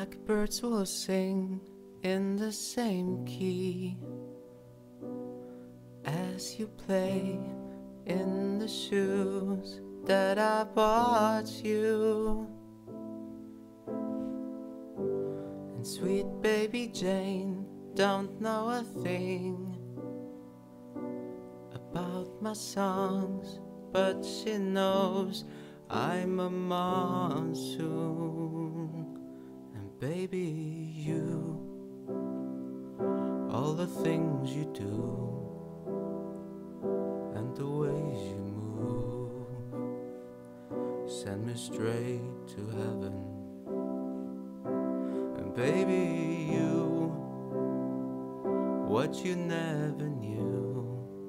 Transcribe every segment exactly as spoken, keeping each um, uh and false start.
Blackbirds will sing in the same key as you play in the shoes that I bought you. And sweet baby Jane don't know a thing about my songs, but she knows I'm a monsoon. And baby, you, all the things you do and the ways you move send me straight to heaven. And baby, you, what you never knew,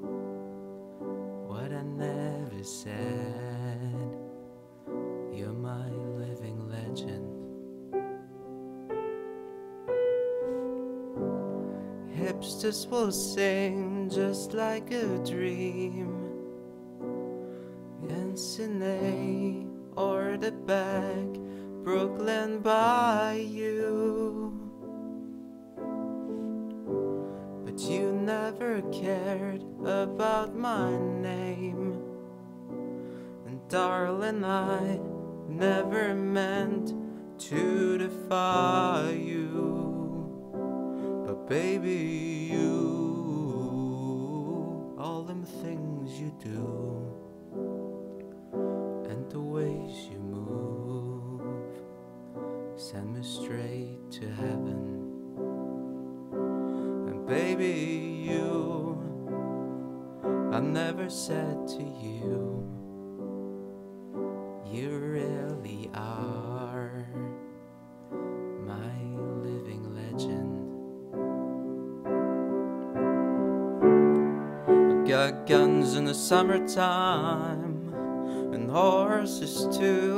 what I never said, you're my living legend. Hipsters will sing just like a dream in Sydney or the back Brooklyn Bayou, but you never cared about my name. And darling, I never meant to defy you, but baby, you, all them things you do and the ways you move send me straight to heaven. And baby, you, I never said to you, you really are my living legend. I got guns in the summertime and horses too.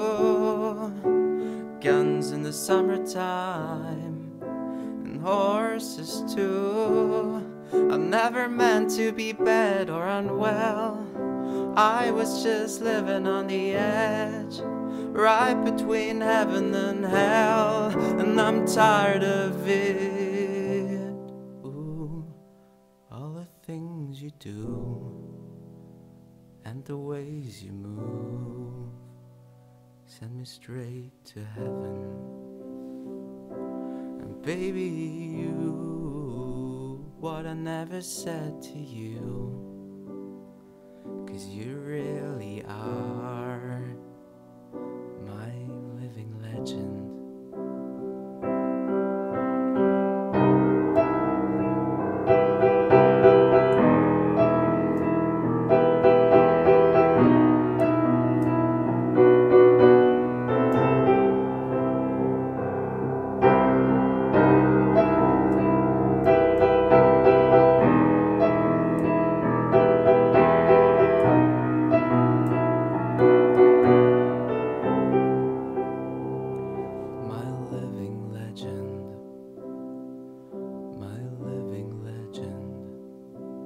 Guns in the summertime and horses too. I never meant to be bad or unwell. I was just living on the edge, right between heaven and hell, and I'm tired of it. Ooh, all the things you do and the ways you move send me straight to heaven. And baby, you, what I never said to you, 'cause you really are my living legend.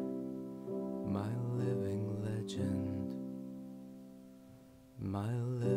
My living